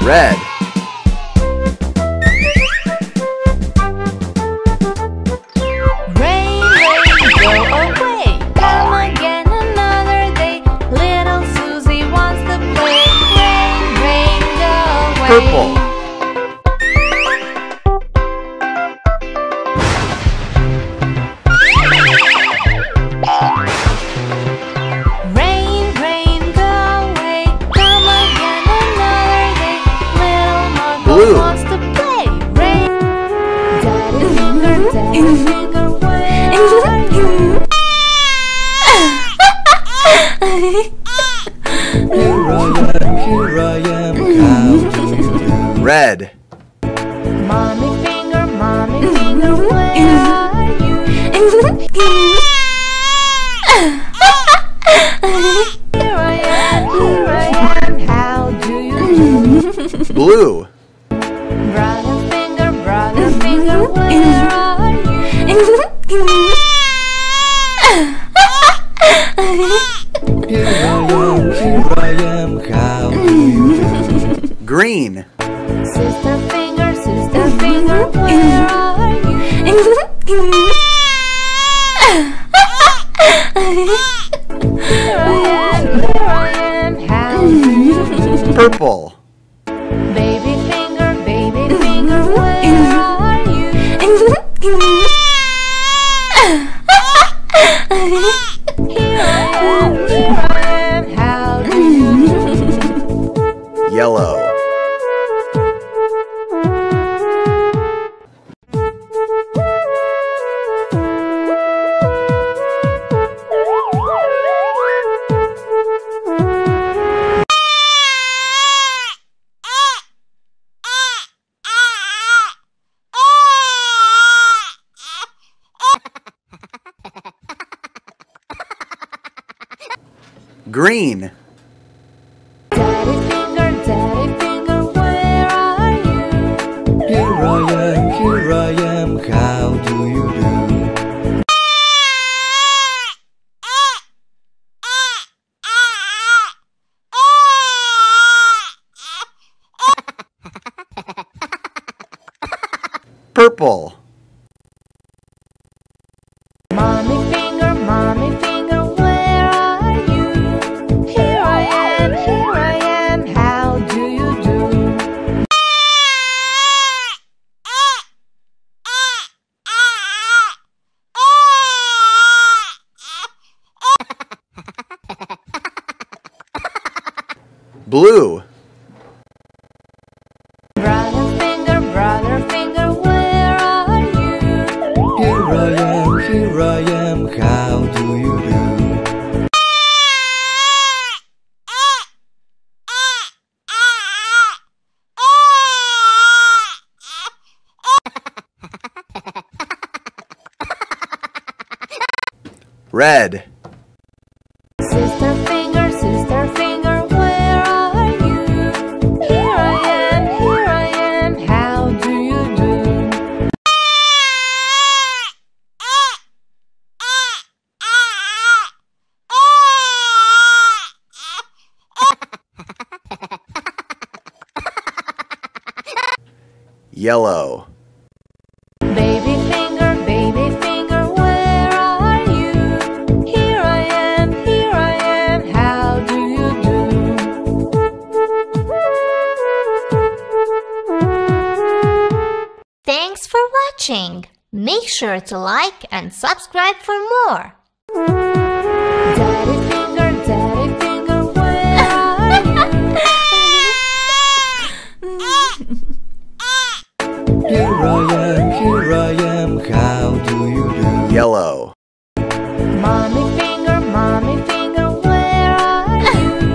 Red. Rain, rain, go away. Come again another day. Little Susie wants to play. Rain, rain, go away. Purple. Rain, rain, go away. Come again another day. Little Margot Blue. wants to play. Rain. Daddy finger, where are you? Here I am, how do you do? Red. Mommy finger, where are you? Here I am, how do you do? Blue. Brother finger, where are you? Here I am, how do you do? Green. Sister finger, where are you? Here I am, how do you do? Purple. Baby finger, where are you? Here I am, how do you do? Yellow. Green. Daddy finger, where are you? Here I am, how do you do? Purple. Mommy finger, where are you? Here I am, how do you do? Blue. Brother finger, where are you? Here I am, how do you do? Red. Sister finger, where are you? Here I am, how do you do? Yellow. Baby finger, where are you? Here I am, how do you do? Thanks for watching. Make sure to like and subscribe for more. Daddy finger, where are you? Here I am, how do you do? Yellow. Mommy finger, where are you?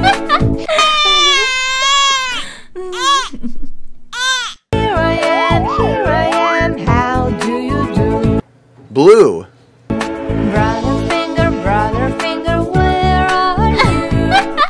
Here I am, how do you do? Blue. Brother finger, where are you?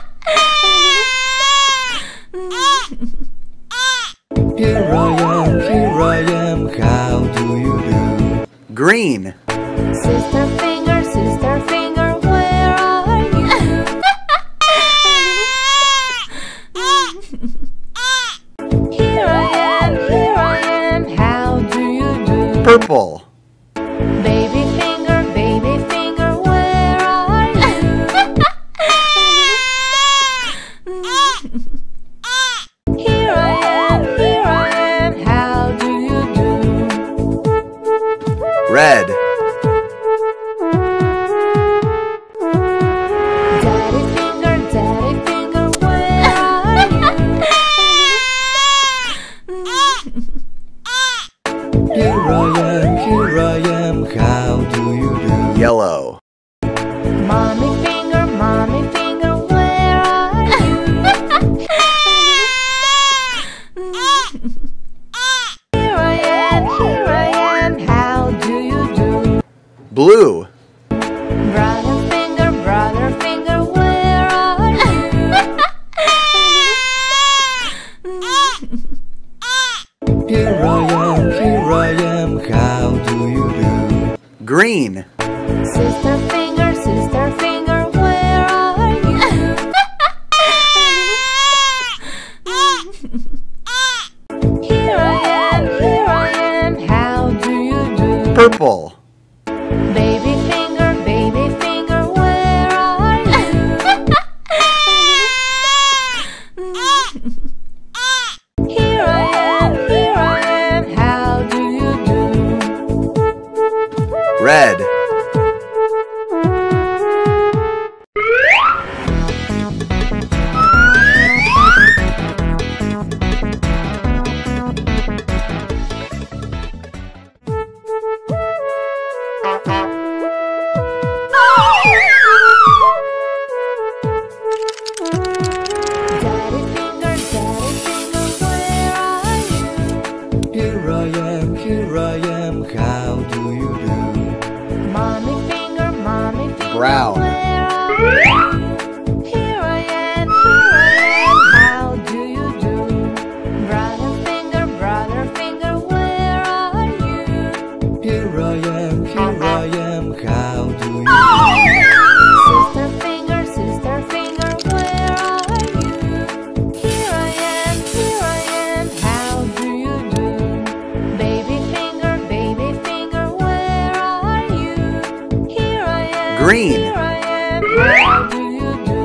Here I am, how do you do? Green. Sister finger, where are you? mommy finger, where are you? Here I am, how do you do? Blue. Brother finger, where are you? Here I am, how do you do? Green. Sister finger, where are you? Here I am, how do you do? Purple. Baby finger, where are you? Here I am, how do you do? Red. Daddy finger, where are you? Here I am, how do you do? Mommy finger, Brown. where are you? Here I am, how do you do? Brother finger, where are you? Here I am, how do you do? Sister finger, where are you? Here I am, how do you do? Baby finger, where are you? Here I am, Green. how do you do?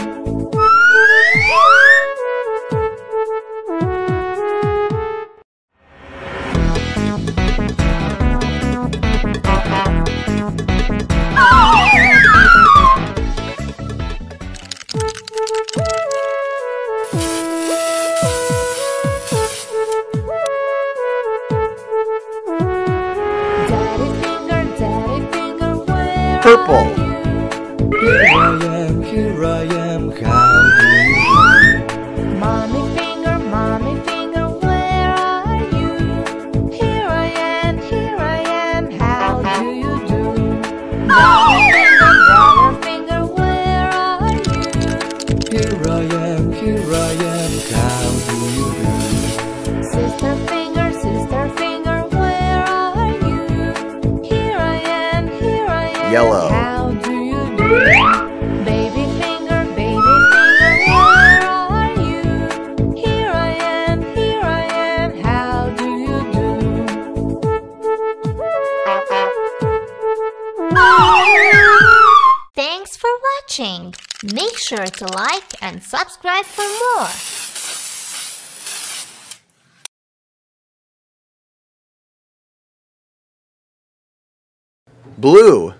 Daddy finger, where Purple. are you? Here I am, how do you do? Mommy finger, where are you? Here I am, how do you do? Brother finger, where are you? Here I am, how do you do? Sister finger, where are you? Here I am, Yellow. how do you do? Baby finger, where are you? Here I am, how do you do? Thanks for watching. Make sure to like and subscribe for more. Blue.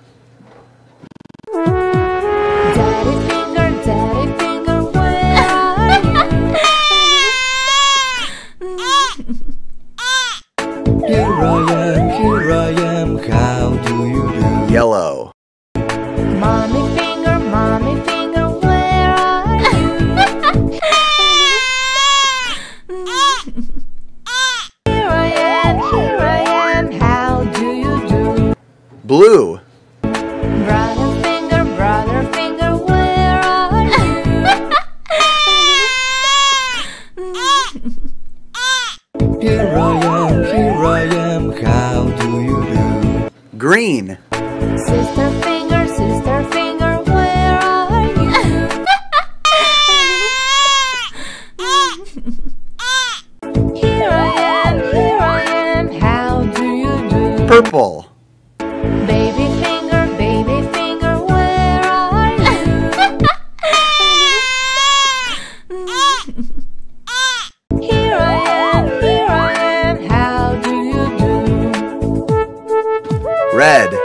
Daddy finger, where are you? Here I am, how do you do? Yellow. Mommy finger, where are you? Here I am, how do you do? Blue. Brother finger, where are you? Here I am, how do you do? Green. Sister finger, where are you? Here I am, how do you do? Purple. Baby finger, where are you? Here I am, how do you do? Red.